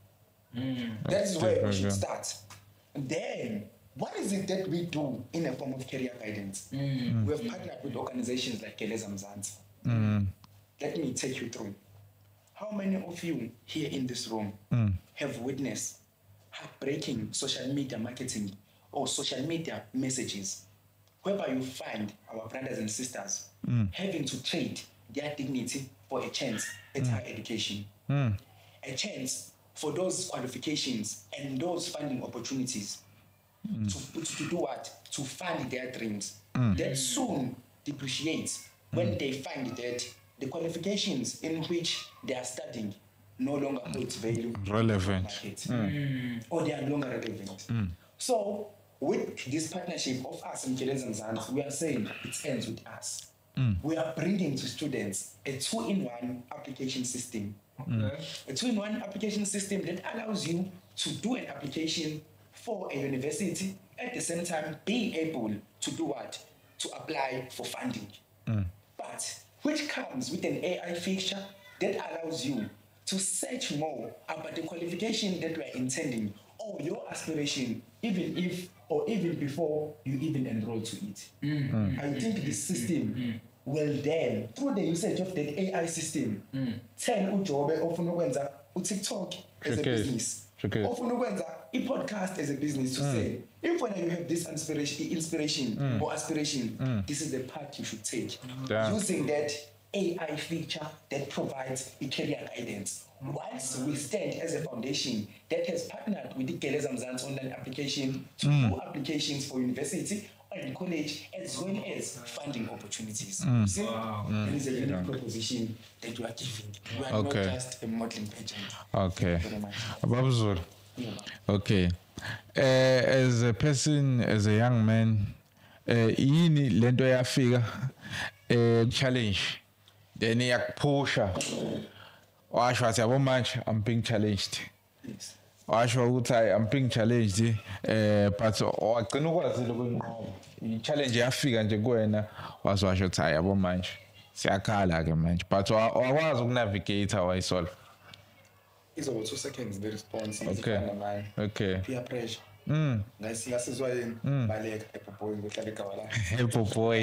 That is where very we should good. start. And then, what is it that we do in a form of career guidance? We have partnered with organizations like Geleza Mzansi. Mm. Let me take you through. How many of you here in this room have witnessed heartbreaking social media marketing or social media messages whereby you find our brothers and sisters having to trade their dignity for a chance at higher education, a chance for those qualifications and those funding opportunities to, to, to do what? To fund their dreams. That soon depreciates when they find that the qualifications in which they are studying no longer holds value Relevant. market, or they are no longer relevant. So with this partnership of us and Geleza Mzansi, we are saying it ends with us. We are bringing to students a two-in-one application system. A two-in-one application system that allows you to do an application for a university, at the same time being able to do what? To apply for funding. But which comes with an A I feature that allows you to search more about the qualification that we are intending or your aspiration, even if or even before you even enroll to it. I think the system will then, through the usage of the A I system, tell uJobe ofuna ukwenza uTikTok as a Okay. business, Okay. ofuna ukwenza i-podcast as a business, to say, if when you have this inspiration, inspiration or aspiration, this is the path you should take. Yeah. Using that A I feature that provides a career guidance. Whilst we stand as a foundation that has partnered with the Geleza Mzansi online application to do applications for university and college, as well as funding opportunities. You see, there is a unique proposition that you are giving. You are Okay. not just a modeling pageant. Okay. Thank you very much. Babuzulu. Yeah. Okay. Uh, as a person, as a young man, uh, yini lento yafika eh challenge then yakupusha washo wathi yabo manje I'm being challenged Yes. washo ukuthi hayi I'm being challenged eh but wagcina ukwazile kwenqobo i-challenge yafika nje kuwena wazi washo ukuthi hayi yabo manje siyakhala ke manje but wa- wakwazi ukunavigate wayisolve. It's over two seconds, the response. Okay. Man. Okay. Peer pressure. Mm. Ngasi ngasizwa yini baleka epopoyi ngohlala igama lakhe. Hello boy.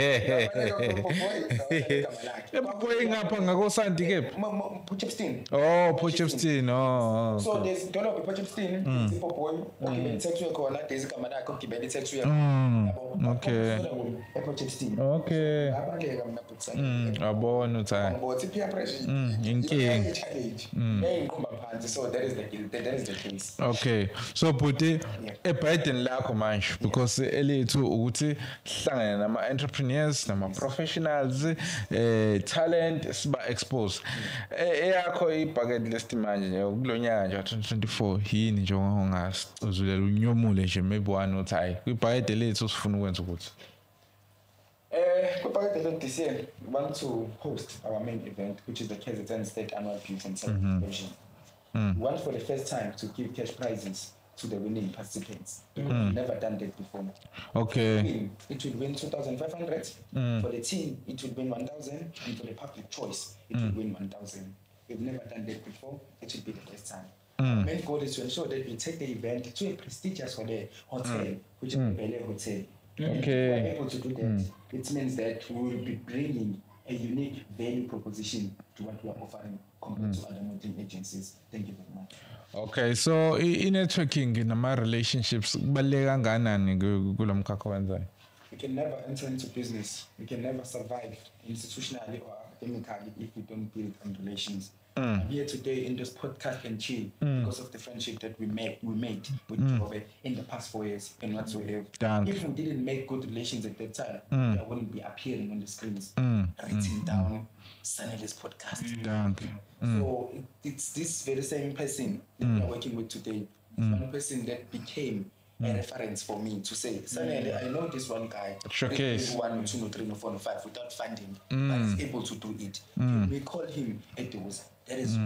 Hello boy ngapha ngakosanti ke. Potchefstroom. Oh, Potchefstroom. Oh. So there's dollar Potchefstroom, there's ipopoyi, ogibela itaxi khona, there's igama lakhe ogibela itaxi yakho. Mm, okay. Potchefstroom. Okay. Abaleka mina butsana. Mm, abona uthi But peer pressure. Mm, inkinga. Challenge. Ngiyinqumba phansi, so that is the that is the case. okay. So Buti ebhayideni lakho manje because elethu ukuthi sihlangane nama entrepreneurs nama professionals eh talent siba expose. Eh eyakho ibucket list manje nje kulonyaka nje twenty twenty-four yini nje ongazulela unyomule nje maybe one uthi hayi kwibucket lethu sifuna ukwenza ukuthi. Uh, Kupaket this year, we want to host our main event, which is the K Z N State Annual Beauty and Celebration. We want for the first time to give cash prizes to the winning participants. We've never done that before. Okay. Team, it will win two thousand five hundred. For the team, it will win one thousand. And for the public choice, it will win one thousand. We've never done that before. It will be the first time. Our main goal is to ensure that we take the event to a prestigious hotel, hotel which is the Bel Air Hotel. And if Okay. we're able to do that, it means that we will be bringing a unique value proposition to what we are offering compared to other modeling agencies. Thank you very much. Okay, so i- i-networking nama relationships kubaluleke kangakanani ku- kulomkhakha wenzayo? We can never enter into business. We can never survive institutionally or academically if we don't build on relations. I'm here today in this podcast and chill because of the friendship that we made we made with Jobe in the past four years and whatsoever. Dank. If we didn't make good relations at that time, I wouldn't be appearing on the screens, writing down Sanele's podcast. Danke. So it, it's this very same person that we are working with today. It's one person that became a reference for me to say, Sanele, I know this one guy. Showcase. that can do One, or two, or three, or four, or five without funding, but is able to do it. When we call him at those, that is where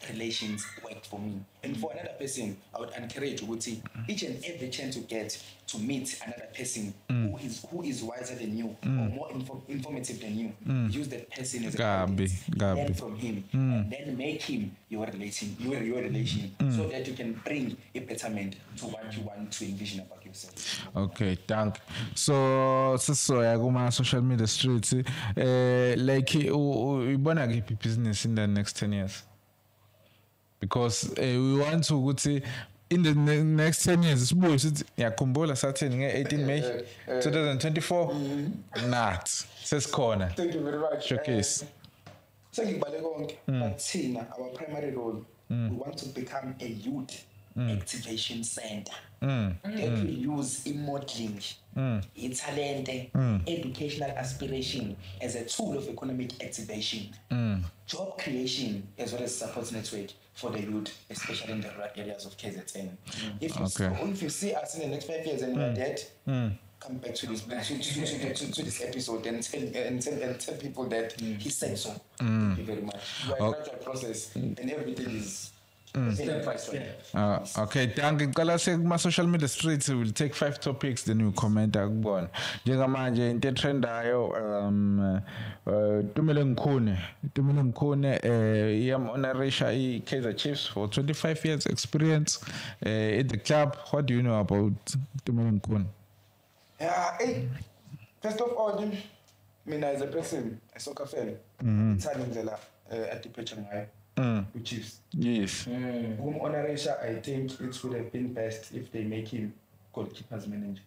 relations work for me. And for another person, I would encourage you to see each and every chance you get to meet another person who is who is wiser than you or more info- informative than you. Use that person as a Gabi, guidance, Gabi. learn from him, and then make him your relation, your your relation, so that you can bring a betterment to what you want to envision about yourself. Okay, thank. So sisoya kuma social media streets eh like ibona ke business in the next ten years. Because uh, we want to ukuthi in the ne- next ten years sibuye sithi ngiyakhumbula sathini nge eighteen May twenty twenty-four not sesikhona. Thank you very much. Showcase. Sengibale konke, but thina our primary role, we want to become a youth activation center. That will use e-modeling, e-talent, educational aspiration as a tool of economic activation, job creation, as well as support network for the youth, especially in the rural areas of K Z N. If you, Okay. see, if you see us in the next five years and we are dead, come back to this to, to, to, to, to this episode and tell, and tell, and tell people that he said so. Thank you very much. We are in a gradual process and everything is Step by step. Uh, okay, thank you. Ngicela sekuma social media streets we will take five topics then we comment akubona. Njengamanje into etrendayo um uh, Tumile Mkhune, Tumile Mkhune eh yam honorisha i Kaizer Chiefs for twenty-five years experience uh, at the club. What do you know about Tumile Mkhune? Yeah, hey, first of all, mina as a person, a soccer fan, ngithanda indlela eh, adiphethe ngayo ku-Chiefs. Yes. Um honorisha, I think it would have been best if they make him goalkeepers manager.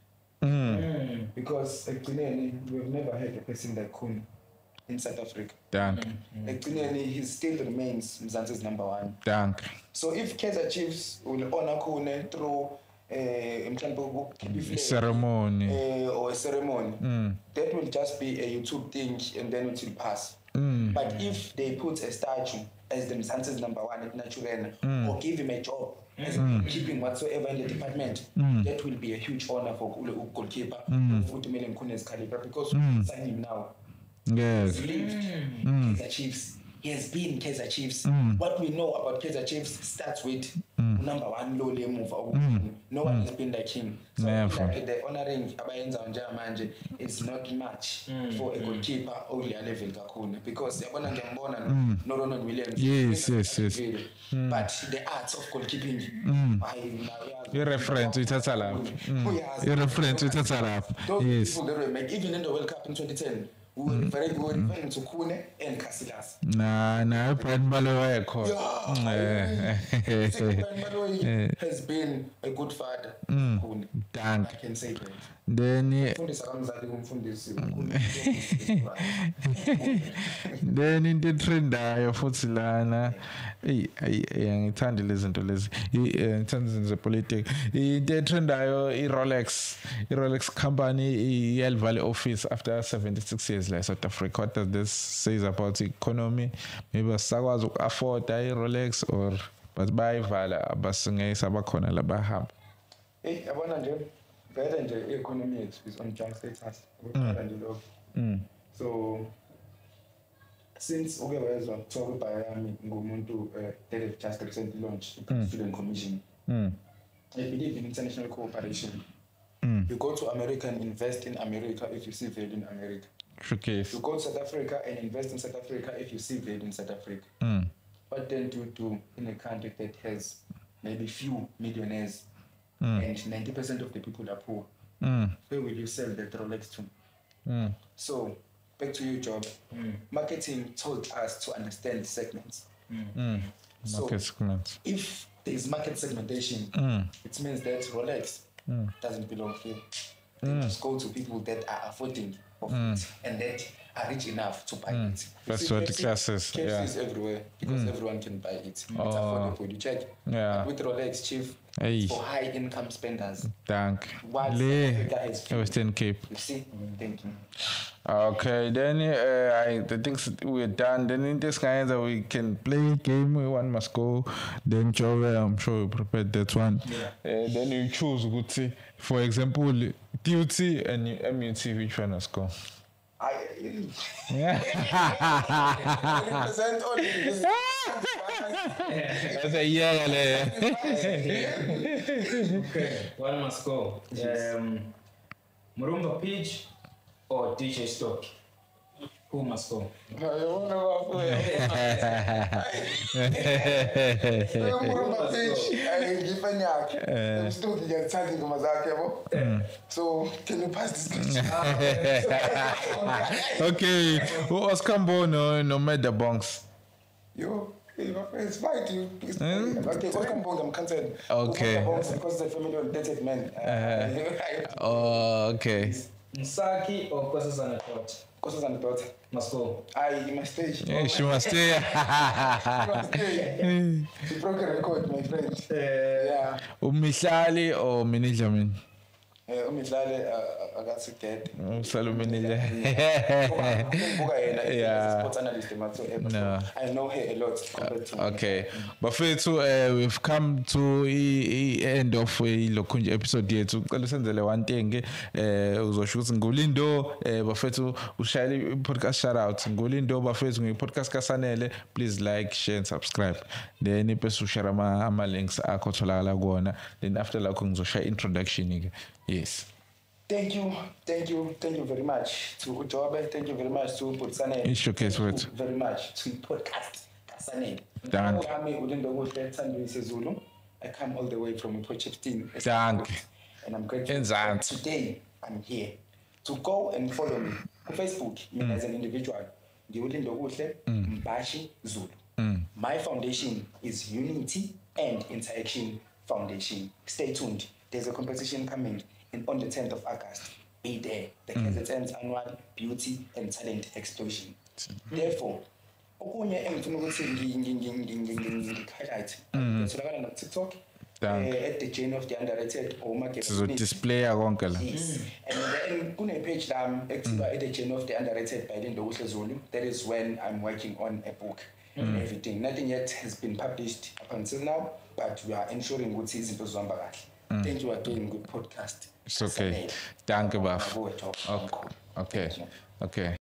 Because ekugcineni we've never had a person like Khune in South Africa. Thank. Ekugcineni he still remains Mzansi's number one. Thank. So if Kaizer Chiefs will honor Khune through eh mhlawumbe ukukhipha iflag, Ceremony. eh, or a ceremony, that will just be a YouTube thing and then it will pass. But if they put a statue as the Mzansi's number one at Naturena, or give him a job as a keeping whatsoever in the department, that will be a huge honor for ule goalkeeper of Tumile Mkhune's caliber, because we can sign him now. Yes. He's lived Kaizer Chiefs. He has been Kaizer Chiefs. What we know about Kaizer Chiefs starts with number one low mover. No one has been like him. So I feel like the honoring abayenza manje is not much for a goalkeeper only a level kakhulu, because yabona ngiyambona no Ronald Williams. Yes, yes, yes. But the art of goalkeeping, I-reference uyithatha lapho. I-reference uyithatha lapho. Those Yes. people that were make, even in the World Cup in twenty ten, we were referring, we were referring to Khune and Casillas. Na na Brian Baloyi ekho. Yeah, Brian Baloyi has been a good father. Khune. Thank. I can say that. Then Umfundisi akamzali kumfundisi uNkulunkulu. then into etrendayo futhi lana ey ngithanda lezi zinto lezi ngithanda izinto zepolitics into etrendayo iRolex iRolex company iYell Valley office after seventy-six years la South Africa. What does this say about the economy? Maybe asakwazi uku-afford iRolex or but bayivala abasingesi abakhona labahamba. Hey, yabona nje vele nje i-economy yethu is on junk status. Ukuqala nje lokho. So since uke wezwa kuthiwa kwibhayo yami ngumuntu eh, that have just recently launched the Student Commission. I believe in international cooperation. You go to America and invest in America if you see value in America. Showcase. You go to South Africa and invest in South Africa if you see value in South Africa. What then do you do in a country that has maybe few millionaires and ninety percent of the people are poor? Where will you sell that Rolex to? So, back to your job. Marketing told us to understand segments. So, Market segments. if there is market segmentation, it means that Rolex doesn't belong here. They just go to people that are affording of it and that are rich enough to buy it. You That's see, what the K F C classes, K F C yeah. is everywhere because everyone can buy it. It's Oh. affordable. You check. Yeah. With Rolex, chief, Hey. it's for high income spenders. Thank. While Le Africa has few. Western Cape. You see? Thank you. Okay, then uh, I the things we're done. Then in this kind that we can play a game. One must go. Then Joe, I'm sure you prepared that one. Yeah. Uh, then you choose good see. For example, T U T and M U T. Which one must go? I Yeah. represent only this. That's a yeah, le. Okay, one must go. Um, Murumba Page or D J Stock? Who must go? So can you pass this question? Okay, Oscar Mbono no Meda Bonks. Yo, it's right. You please. Okay, Oscar Mbonga, I'm concerned. Okay. Because it's a family oriented man. Oh, okay. Msaki or Kosas and a Thought? Causes and thought. Must go. I must stay. Yeah, she must stay. She broke a record, my friend. Yeah. Umihlali or Minijamin? Umidlali akasigede. Umsalumini. Yeah. Sports analyst, No. I know her a lot compared to Okay. Bafethu, uh, we've come to the end of the Lokunja episode yethu. Ngicela senzele one thing eh uzosho ukuthi ngulindo eh bafethu ushayele podcast shout out ngulindo bafethu ngipodcast kasanele, please like, share and subscribe. Then ipesu share ama ama links akho tholakala kuona. Then after lakho ngizoshare introduction ke. Yes. Thank you, thank you, thank you very much to Ujobe. Thank you very much to Putsane. It's showcase Thank words. you very much to podcast Kasane. Thank you. I'm Ulindo Wohle Thandwe Zulu. I come all the way from Potchefstroom. Thank you. And I'm grateful. Enzansi. Today I'm here to go and follow me on Facebook. Me as an individual, Ulindo Wohle Mbashi Zulu. My foundation is Unity and Interaction Foundation. Stay tuned. There's a competition coming in on the tenth of August. Be there. The K Z N's annual Beauty and Talent Explosion. Therefore, okunye engifuna ukuthi ngi-highlight kutholakala na TikTok at the Journey of the Underrated or So display konke la. Yes. And then kune-page lami ekuthiwa at the Journey of the Underrated by Lindo Kuhle Zulu. That is when I'm working on a book and everything. Nothing yet has been published up until now, but we are ensuring ukuthi izinto zihamba kahle. Thank you again, good podcast. It's okay. Danke, Baf. Okay. Okay. Okay.